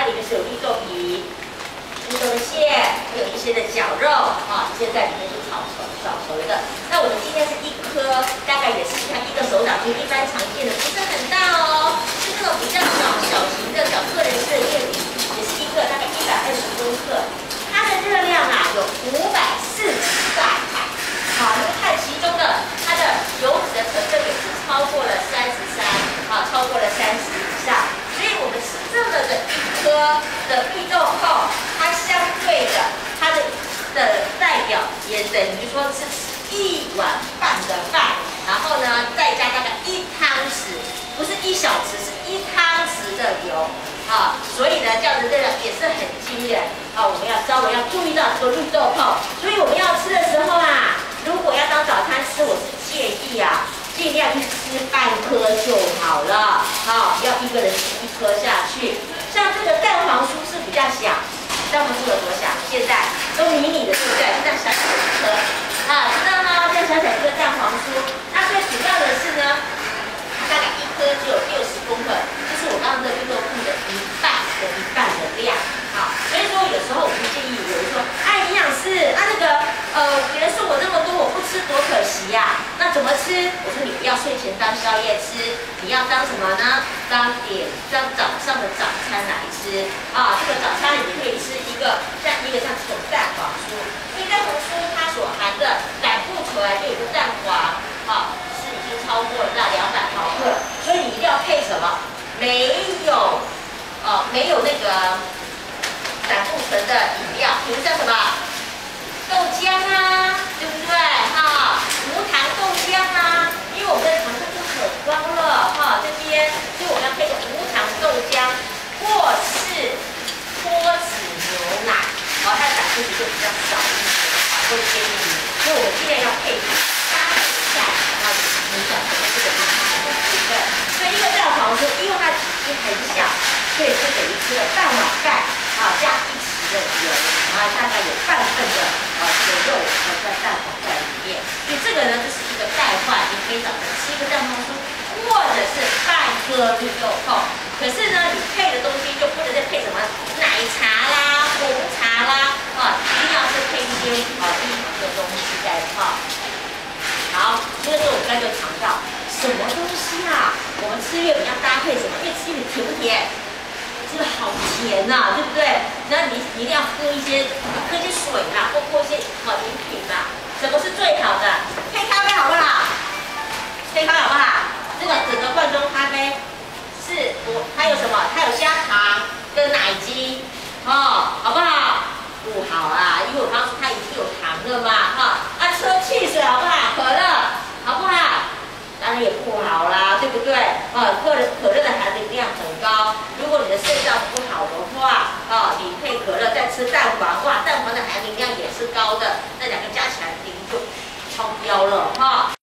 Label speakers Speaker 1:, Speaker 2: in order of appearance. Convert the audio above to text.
Speaker 1: 它里面是有绿豆皮、绿豆的馅，还有一些的绞肉啊，这些在里面就炒熟的。那我们今天是一颗，大概也是像一个手掌，就一般常见的，不是很大哦，是那种比较小型的小个人式的月饼，也是一个大概120公克，它的热量啊有540大卡。好，你们看其中的它的油脂的成分也是超过了33，超过了30以上。所以我们吃这么的一颗的绿豆蔻，它相对的它的代表也等于说是1碗半的饭，然后呢再加大概1汤匙，不是1小匙，是1汤匙的油啊。所以呢，这样的热量也是很惊人啊。我们要稍微要注意到这个绿豆蔻，所以我们要吃的时候啊，如果要当早餐吃，我是建议啊。尽量去吃半颗就好了，好，不要一个人吃1颗下去。像这个蛋黄酥是比较小，蛋黄酥有多小？现在都迷你的，对不对？这样小小的一颗，知道吗？这样小小一个蛋黄酥，那最主要的是呢，大概1颗只有60公克，就是我刚刚的绿豆蔻的一半的量。好，所以说有时候我们建议有人说，哎，营养师，那个别人送我那么多，我不吃多可惜呀。那怎么吃？我说你不要睡前当宵夜吃，你要当什么呢？当早上的早餐来吃啊。这个早餐你可以吃一个像这种蛋黄酥，因为蛋黄酥它所含的胆固醇就有个蛋黄，是已经超过了200毫克，所以你一定要配什么？没有那个胆固醇的饮料，比如像什么豆浆啊，对不对？无糖豆浆啊，因为我们的糖分就很高了这边，所以我们要配个无糖豆浆，或是脱脂牛奶，它的胆固醇就比较少一些，会建议你，所以我们尽量要配搭配下来，然后影响这个营养的部分。所以一个蛋黄酥，因为它体积很小，所以就等于吃了半碗饭加1匙的油，然后大概有半份的这个肉和蛋黄在里面。所以这个呢，就是一个代换，你可以早晨吃一个蛋黄酥，或者是半颗绿豆蔻。可是呢，你配的东西就不能再配什么奶茶啦、红茶啦，一定要是配一些低糖的东西在好，这个时候我们刚才就强调，什么东西啊？我们吃月饼要搭配什么？因为吃月饼甜不甜？这个好甜呐，对不对？那你一定要喝一些水啦，或喝一些饮品啦。什么是最好的？配咖啡好不好？配咖啡好不好？这个整个罐装咖啡是它有什么？它有加糖跟奶精，好不好？不好啊，因为我刚刚说它已经有糖了嘛，喝汽水好不好？可乐好不好？当然也不好啦，对不对？可乐的含磷量很高，如果你的肾脏不好的话，你配可乐再吃蛋黄，蛋黄的含磷量也是高的，那2个加起来就超标了